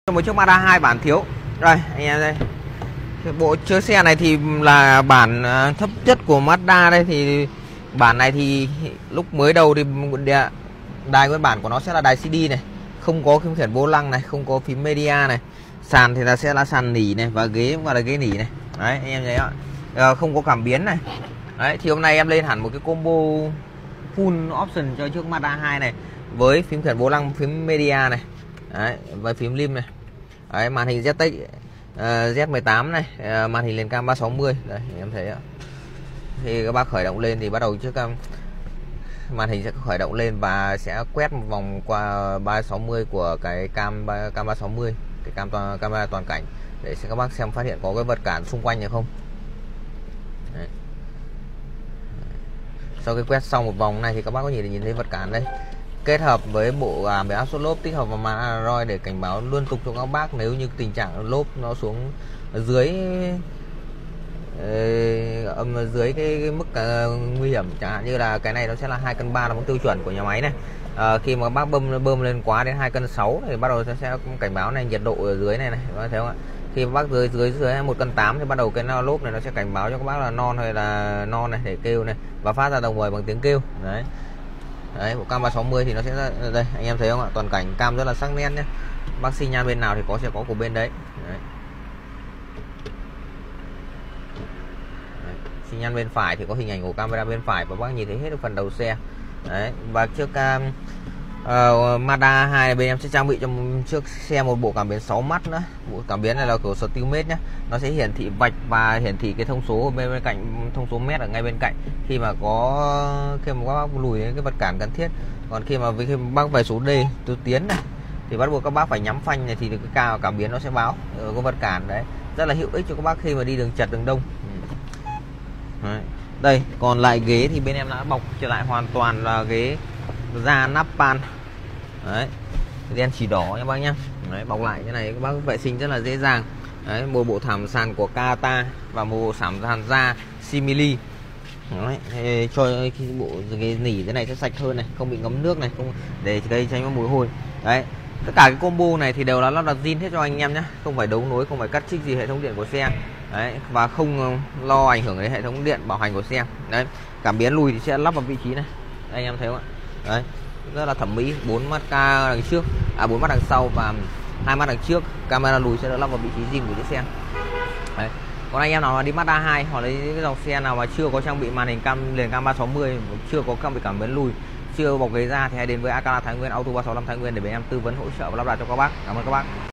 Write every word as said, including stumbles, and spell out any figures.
Một chiếc Mazda hai bản thiếu. Đây anh em đây. Bộ chiếc xe này thì là bản thấp nhất của Mazda đây, thì bản này thì lúc mới đầu thì đài nguyên bản của nó sẽ là đài xê đê này, không có khiển khiển vô lăng này, không có phím media này, sàn thì là sẽ là sàn nỉ này, và ghế và là ghế nỉ này. Đấy anh em thấy ạ, à, không có cảm biến này. Đấy thì hôm nay em lên hẳn một cái combo full option cho chiếc Mazda hai này, với phím khiển vô lăng, phím media này, đấy, và phím lim này. Đấy, màn hình Z T X uh, Z mười tám này, uh, màn hình lên cam ba sáu mươi. Đây em thấy ạ, thì các bác khởi động lên thì bắt đầu trước um, màn hình sẽ khởi động lên và sẽ quét một vòng qua ba sáu mươi của cái cam cam ba sáu mươi, cái cam toàn, camera toàn cảnh, để các bác xem phát hiện có cái vật cản xung quanh hay không. Đấy. Sau khi quét xong một vòng này thì các bác có nhìn nhìn thấy vật cản đây, kết hợp với bộ à, về áp suất lốp tích hợp vào màn Android để cảnh báo liên tục cho các bác nếu như tình trạng lốp nó xuống dưới âm dưới cái, cái mức uh, nguy hiểm, chẳng hạn như là cái này nó sẽ là hai cân ba là mức tiêu chuẩn của nhà máy này. À, khi mà các bác bơm bơm lên quá đến hai cân sáu thì bắt đầu sẽ, sẽ cảnh báo này nhiệt độ ở dưới này này, các bác thấy không ạ? Khi mà bác dưới dưới dưới một cân tám thì bắt đầu cái lốp này nó sẽ cảnh báo cho các bác là non hay là non này, để kêu này và phát ra đồng thời bằng tiếng kêu. Đấy. Đấy, bộ cam ba sáu mươi thì nó sẽ đây anh em thấy không ạ, toàn cảnh cam rất là sắc nét nhé. Bác xi nhan bên nào thì có sẽ có của bên đấy. Đấy. Đấy. Xi nhan bên phải thì có hình ảnh của camera bên phải và bác nhìn thấy hết được phần đầu xe. Đấy, và trước um, uh, Mazda hai bên em sẽ trang bị cho chiếc xe một bộ cảm biến sáu mắt nữa. Bộ cảm biến này là của Steelmate nhé, nó sẽ hiển thị vạch và hiển thị cái thông số ở bên, bên cạnh, thông số mét ở ngay bên cạnh khi mà có khi mà các bác lùi đến cái vật cản cần thiết. Còn khi mà với khi bác về số D từ tiến này thì bắt buộc các bác phải nhắm phanh này thì cái cao cảm biến nó sẽ báo ở có vật cản. Đấy, rất là hữu ích cho các bác khi mà đi đường chật đường đông. Đấy. Đây còn lại ghế thì bên em đã bọc trở lại hoàn toàn là ghế da nắp pan. Đấy, đen chỉ đỏ nha bác nhá. Đấy, bọc lại cái này các bác vệ sinh rất là dễ dàng. Đấy, một bộ thảm sàn của Kata và một bộ thảm sàn da Simili. Đấy, cho khi bộ cái nỉ thế này sẽ sạch hơn này, không bị ngấm nước này, không để gây tránh mùi hôi. Đấy, tất cả cái combo này thì đều là lắp đặt zin hết cho anh em nhé, không phải đấu nối, không phải cắt trích gì hệ thống điện của xe. Đấy, và không lo ảnh hưởng đến hệ thống điện bảo hành của xe. Đấy, cảm biến lùi thì sẽ lắp vào vị trí này, đây, anh em thấy không ạ? Đấy, rất là thẩm mỹ, bốn mắt ca đằng trước, à bốn mắt đằng sau và hai mắt đằng trước. Camera lùi sẽ được lắp vào vị trí zin của chiếc xe. Đấy. Còn anh em nào mà đi Mazda hai hoặc lấy cái dòng xe nào mà chưa có trang bị màn hình cam liền cam ba sáu mươi, chưa có trang bị cảm biến lùi, chưa bọc ghế da thì hãy đến với Akala Thái Nguyên, Auto ba sáu năm Thái Nguyên để bên em tư vấn hỗ trợ và lắp đặt cho các bác. Cảm ơn các bác.